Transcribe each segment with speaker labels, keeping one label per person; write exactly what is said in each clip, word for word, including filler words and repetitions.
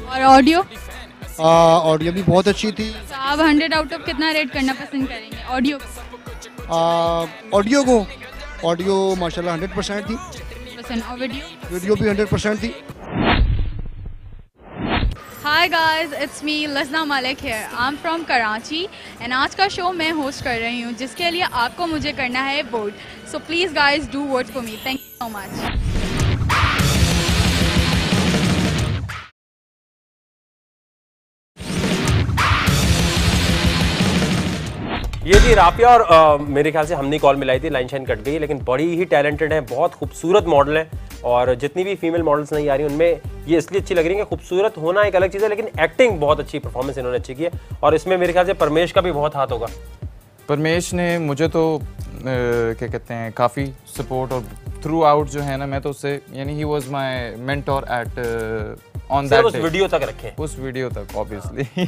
Speaker 1: और audio?
Speaker 2: Audio भी बहुत अच्छी थी।
Speaker 1: तो आप हंड्रेड आउट ऑफ कितना रेट करना पसंद करेंगे ऑडियो को?
Speaker 2: ऑडियो को ऑडियो माशाल्लाह हंड्रेड परसेंट थी।
Speaker 1: पसंद। और वीडियो?
Speaker 2: वीडियो भी हंड्रेड परसेंट थी।
Speaker 1: Hi guys, it's me Lajna Malik here. I am from Karachi and आज का शो मैं होस्ट कर रही हूँ, जिसके लिए आपको मुझे करना है vote. So please guys do vote for me. Thank you so much.
Speaker 3: ये थी राफिया और आ, मेरे ख्याल से हमने कॉल मिलाई थी, लाइन शाइन कट गई, लेकिन बड़ी ही टैलेंटेड है, बहुत खूबसूरत मॉडल है। और जितनी भी फीमेल मॉडल्स नहीं आ रही उनमें ये इसलिए अच्छी लग रही है कि खूबसूरत होना एक अलग चीज़ है, लेकिन एक्टिंग बहुत अच्छी, परफॉर्मेंस इन्होंने अच्छी की है। और इसमें मेरे ख्याल से परमेश का भी बहुत हाथ होगा।
Speaker 4: परमेश ने मुझे तो क्या कहते हैं काफ़ी सपोर्ट और थ्रू आउट जो है ना, मैं तो उससे यानी ही was my mentor at on that
Speaker 3: उस वीडियो तक रखे
Speaker 4: उस वीडियो तक ऑब्वियसली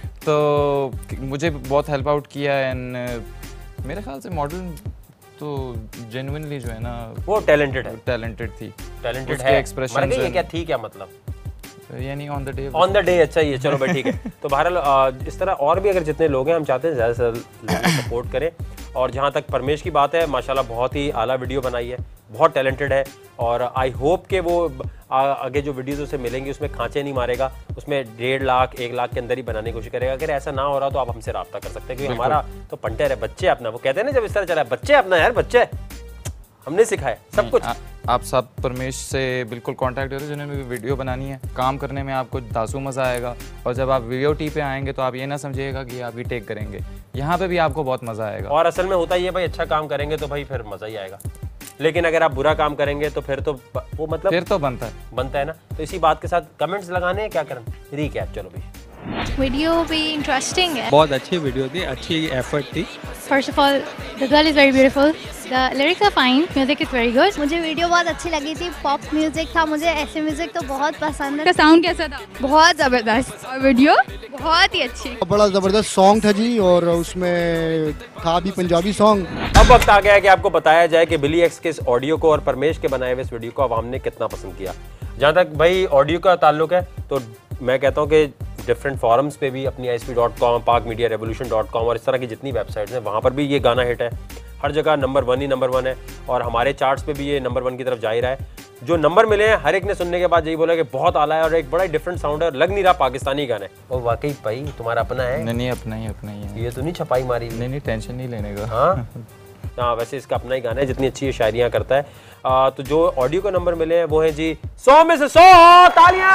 Speaker 4: तो मुझे बहुत हेल्प आउट किया एंड मेरे ख्याल से मॉडल तो जेन्युइनली जो है ना
Speaker 3: वो टैलेंटेड है,
Speaker 4: टैलेंटेड थी,
Speaker 3: टैलेंटेड है। एक्सप्रेशन ये क्या थी क्या मतलब
Speaker 4: यानी on the day
Speaker 3: on the day अच्छा ही है। चलो भाई ठीक है। तो बहरहाल इस तरह और भी अगर जितने लोग हैं, हम चाहते हैं ज़्यादा से ज़्यादा सपोर्ट करें। और जहाँ तक परमेश की बात है, माशाल्लाह बहुत ही आला वीडियो बनाई है, बहुत टैलेंटेड है। और आई होप कि वो आगे जो वीडियोज़ उसे मिलेंगी उसमें खांचे नहीं मारेगा, उसमें डेढ़ लाख एक लाख के अंदर ही बनाने की कोशिश करेगा। अगर ऐसा ना हो रहा तो आप हमसे रब्ता कर सकते हैं, क्योंकि हमारा तो पंटर है, बच्चे अपना, वो कहते हैं ना जब इस तरह चला है, बच्चे अपना यार, बच्चे हमने सिखाया सब कुछ।
Speaker 4: आ, आप सब परमेश से बिल्कुल कांटेक्ट करें, जिन्होंने भी वीडियो बनानी है। काम करने में आपको दासू मज़ा आएगा, और जब आप वीडियो टी पे आएंगे तो आप ये ना समझिएगा कि आप ही टेक करेंगे, यहाँ पे भी आपको बहुत मज़ा आएगा।
Speaker 3: और असल में होता ही है भाई, अच्छा काम करेंगे तो भाई फिर मज़ा ही आएगा, लेकिन अगर आप बुरा काम करेंगे तो फिर तो वो मतलब
Speaker 4: फिर तो बनता है
Speaker 3: बनता है ना। तो इसी बात के साथ कमेंट्स लगाने हैं, क्या करना, रीकैप। चलो भाई,
Speaker 5: वीडियो भी इंटरेस्टिंग है,
Speaker 6: बहुत अच्छी वीडियो थी, अच्छी एफर्ट थी।
Speaker 5: First of all the girl is very beautiful, the lyrics are fine, music is very good.
Speaker 7: मुझे वीडियो बहुत अच्छी लगी थी, पॉप म्यूजिक था, मुझे ऐसे म्यूजिक तो बहुत पसंद है।
Speaker 1: का साउंड कैसा था?
Speaker 5: बहुत ज़बरदस्त।
Speaker 1: और वीडियो?
Speaker 5: बहुत ही अच्छी,
Speaker 2: बड़ा ज़बरदस्त सॉन्ग था जी, और उसमें था भी पंजाबी सॉन्ग।
Speaker 3: अब वक्त आ गया है कि आपको बताया जाए कि बिली एक्स के इस ऑडियो को और परमेश के बनाए हुए इस वीडियो को आवाम ने कितना पसंद किया। जहाँ तक भाई ऑडियो का ताल्लुक है, तो मैं कहता हूँ कि डिफरेंट फॉरम्स पे भी, अपनी I S P dot com, Pak media revolution dot com और इस तरह की जितनी वेबसाइट्स हैं, वहाँ पर भी ये गाना हिट है। हर जगह नंबर वन ही नंबर वन है, और हमारे चार्ट्स पे भी ये नंबर वन की तरफ जा ही रहा है। जो नंबर मिले हैं, हर एक ने सुनने के बाद यही बोला कि बहुत आला है और एक बड़ा डिफरेंट साउंड है, लग नहीं रहा पाकिस्तानी गाना है। और वाकई भाई तुम्हारा अपना है?
Speaker 4: नहीं नहीं, अपना ही अपना ही है।
Speaker 3: ये तो नहीं छपाई मारी?
Speaker 4: नहीं नहीं, टेंशन नहीं लेने का।
Speaker 3: हाँ हाँ, वैसे इसका अपना ही गाना है, जितनी अच्छी ये शायरियाँ करता है। आ, तो जो ऑडियो का नंबर मिले हैं वो है जी सौ में से सौ तालियां।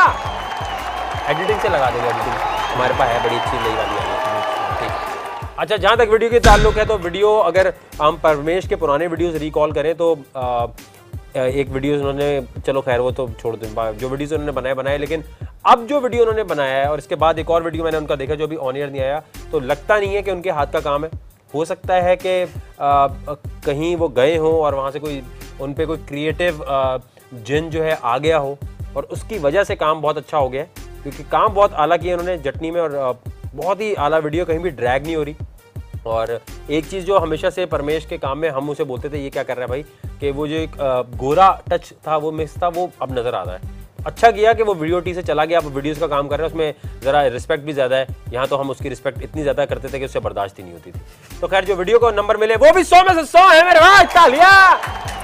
Speaker 3: एडिटिंग से लगा देंगे, एडिटिंग हमारे पास है, बड़ी अच्छी नई वाली है। अच्छा, जहाँ तक वीडियो के ताल्लुक है, तो वीडियो अगर हम परमेश के पुराने वीडियोस रिकॉल करें तो आ, एक वीडियो उन्होंने, चलो खैर वो तो छोड़ दें, जो वीडियोस उन्होंने बनाए बनाए, लेकिन अब जो वीडियो उन्होंने बनाया है और इसके बाद एक और वीडियो मैंने उनका देखा जो अभी ऑन एयर नहीं आया, तो लगता नहीं है कि उनके हाथ का काम है। हो सकता है कि कहीं वो गए हों और वहाँ से कोई उन पे कोई क्रिएटिव जिन जो है आ गया हो, और उसकी वजह से काम बहुत अच्छा हो गया है, क्योंकि काम बहुत आला किया उन्होंने जटनी में, और बहुत ही आला वीडियो, कहीं भी ड्रैग नहीं हो रही। और एक चीज़ जो हमेशा से परमेश के काम में हम उसे बोलते थे, ये क्या कर रहा है भाई, कि वो जो एक गोरा टच था, वो मिस था, वो अब नज़र आ रहा है। अच्छा किया कि वो वीडियो टी से चला गया, अब वीडियोस का काम कर रहे हैं, उसमें ज़रा रिस्पेक्ट भी ज़्यादा है। यहाँ तो हम उसकी रिस्पेक्ट इतनी ज़्यादा करते थे कि उससे बर्दाश्त ही नहीं होती थी। तो खैर, जो वीडियो को नंबर मिले वो भी सौ में से सौ है मेरे भाई, तालियां।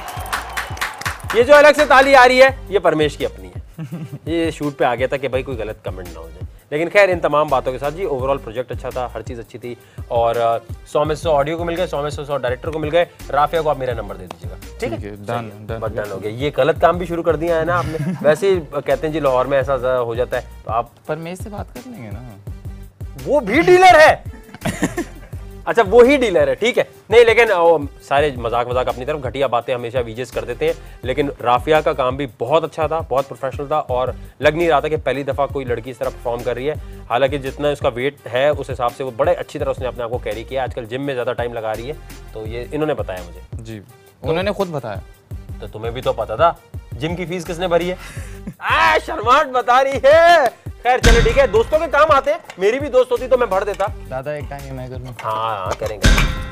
Speaker 3: ये जो अलग से ताली आ रही है, ये परमेश की अपनी है। ये शूट पे आ गया था कि भाई कोई गलत कमेंट ना हो जाए, लेकिन खैर इन तमाम बातों के साथ जी ओवरऑल प्रोजेक्ट अच्छा था, हर चीज़ अच्छी थी। और सौ में सौ ऑडियो को मिल गए, सौ में सौ सौ डायरेक्टर को मिल गए। राफिया को आप मेरा नंबर दे दीजिएगा, ठीक है?
Speaker 4: डन डन
Speaker 3: डन हो गया। ये गलत काम भी शुरू कर दिया है ना आपने। वैसे ही कहते हैं जी लाहौर में ऐसा हो जाता है, तो आप
Speaker 4: परमेश से बात कर लेंगे ना,
Speaker 3: वो भी डीलर है। अच्छा, वो ही डीलर है, ठीक है। नहीं, लेकिन ओ, सारे मजाक मजाक अपनी तरफ, घटिया बातें हमेशा वीजेस कर देते हैं, लेकिन राफिया का काम भी बहुत अच्छा था, बहुत प्रोफेशनल था, और लग नहीं रहा था कि पहली दफ़ा कोई लड़की इस तरह परफॉर्म कर रही है। हालांकि जितना उसका वेट है उस हिसाब से वो बड़े अच्छी तरह उसने अपने आप को कैरी किया। आजकल जिम में ज़्यादा टाइम लगा रही है, तो ये इन्होंने बताया मुझे
Speaker 4: जी, उन्होंने खुद बताया।
Speaker 3: तो तुम्हें भी तो पता था, जिम की फीस किसने भरी है? आ, शर्माट बता रही है। खैर चलो ठीक है, दोस्तों के काम आते हैं। मेरी भी दोस्त होती तो मैं भर देता।
Speaker 4: दादा एक टाइम ये मैं कर लूं?
Speaker 3: हाँ हाँ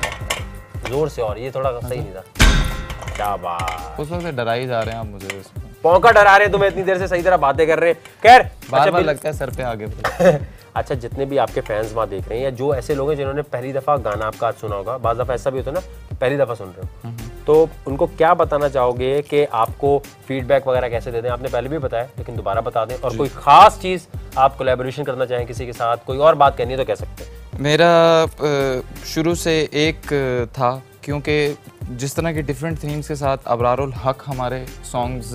Speaker 3: करेंगे जोर से, और ये थोड़ा सही नहीं था। क्या बात,
Speaker 4: उस वक्त से डरा ही जा रहे हैं आप मुझे।
Speaker 3: पौका डरा रहे हैं तुम्हें, इतनी देर से सही तरह बातें कर रहे हैं। खैर
Speaker 4: बार
Speaker 3: अच्छा
Speaker 4: बार
Speaker 3: बिल-
Speaker 4: लगता है सर पे आगे।
Speaker 3: अच्छा, जितने भी आपके फैंस वहाँ देख रहे हैं या जो ऐसे लोग हैं जिन्होंने पहली दफ़ा गाना आपका आज सुना होगा, बाज़ दफ़ा ऐसा भी होता है ना पहली दफ़ा सुन रहे हो, तो उनको क्या बताना चाहोगे कि आपको फीडबैक वगैरह कैसे देते हैं? आपने पहले भी बताया लेकिन दोबारा बता दें, और कोई ख़ास चीज़ आप कोलैबोरेशन करना चाहें किसी के साथ, कोई और बात कहनी है तो कह सकते हैं।
Speaker 4: मेरा अ, शुरू से एक अ, था, क्योंकि जिस तरह के डिफरेंट थीम्स के साथ अबरारुल हक हमारे सॉन्ग्स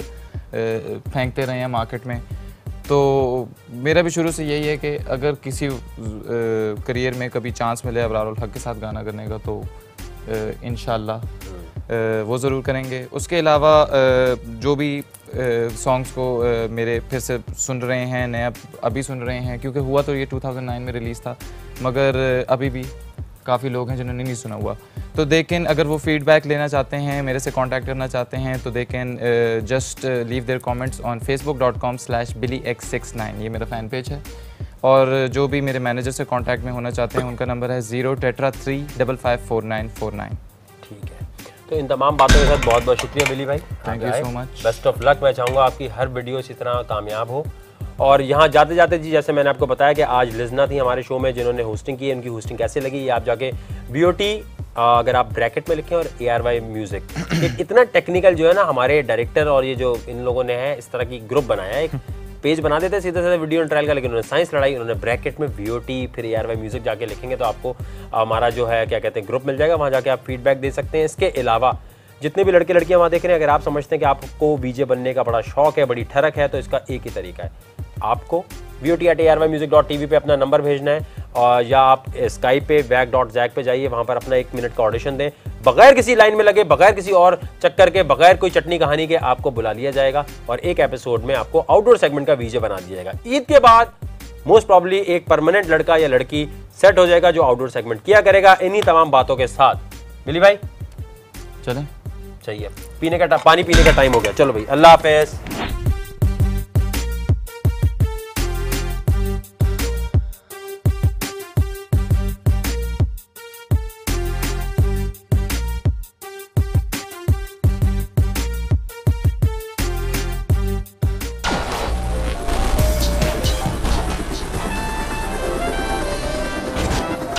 Speaker 4: फेंकते रहे हैं मार्केट में, तो मेरा भी शुरू से यही है कि अगर किसी करियर में कभी चांस मिले अबरारुल हक के साथ गाना करने का तो इंशाल्लाह वो ज़रूर करेंगे। उसके अलावा अ, जो भी सॉन्ग्स को अ, मेरे फिर से सुन रहे हैं, नया अभी सुन रहे हैं, क्योंकि हुआ तो ये टू थाउज़ेंड नाइन में रिलीज़ था, मगर अभी भी काफ़ी लोग हैं जिन्होंने नहीं सुना हुआ, तो दे कैन, अगर वो फीडबैक लेना चाहते हैं, मेरे से कांटेक्ट करना चाहते हैं, तो they can just leave their comments on Facebook dot com slash Billy X six nine, ये मेरा फ़ैन पेज है। और जो भी मेरे मैनेजर से कांटेक्ट में होना चाहते हैं उनका नंबर है zero tetra three double five four nine four nine.
Speaker 3: ठीक है, तो इन तमाम बातों के साथ बहुत बहुत शुक्रिया बिली भाई,
Speaker 4: thank you so much.
Speaker 3: Best of luck. मैं चाहूँगा आपकी हर वीडियो इसी तरह कामयाब हो। और यहाँ जाते जाते जी, जैसे मैंने आपको बताया कि आज लिजना थी हमारे शो में जिन्होंने होस्टिंग की है, उनकी होस्टिंग कैसे लगी ये आप जाके बी ओ टी अगर आप ब्रैकेट में लिखें और ए आर वाई म्यूजिक, इतना टेक्निकल जो है ना हमारे डायरेक्टर और ये जो इन लोगों ने है इस तरह की ग्रुप बनाया है, एक पेज बना देते सीधे सीधे वीडियो ट्रायल का, लेकिन उन्होंने साइंस लड़ाई, उन्होंने ब्रैकेट में वी ओ टी फिर ए आर वाई म्यूजिक जाके लिखेंगे तो आपको हमारा जो है क्या कहते हैं ग्रुप मिल जाएगा, वहाँ जाके आप फीडबैक दे सकते हैं। इसके अलावा जितने भी लड़के लड़कियां वहाँ देख रहे हैं, अगर आप समझते हैं कि आपको वीजे बनने का बड़ा शौक है, बड़ी ठरक है, तो इसका एक ही तरीका है, आपको V O T at A R Y music dot T V पे अपना नंबर भेजना है, और या आप स्काइप पे वैक डॉट जैक पे जाइए, वहाँ पर अपना एक मिनट का ऑडिशन दें, बगैर किसी लाइन में लगे, बगैर किसी और चक्कर के, बगैर कोई चटनी कहानी के आपको बुला लिया जाएगा और एक एपिसोड में आपको आउटडोर सेगमेंट का वीजे बना दिया जाएगा। ईद के बाद मोस्ट प्रॉब्ली एक परमानेंट लड़का या लड़की सेट हो जाएगा जो आउटडोर सेगमेंट किया करेगा इन्हीं तमाम बातों के साथ। मिली भाई
Speaker 4: चलें,
Speaker 3: चाहिए पीने का पानी पीने का टाइम हो गया, चलो भाई अल्लाह हाफिज़।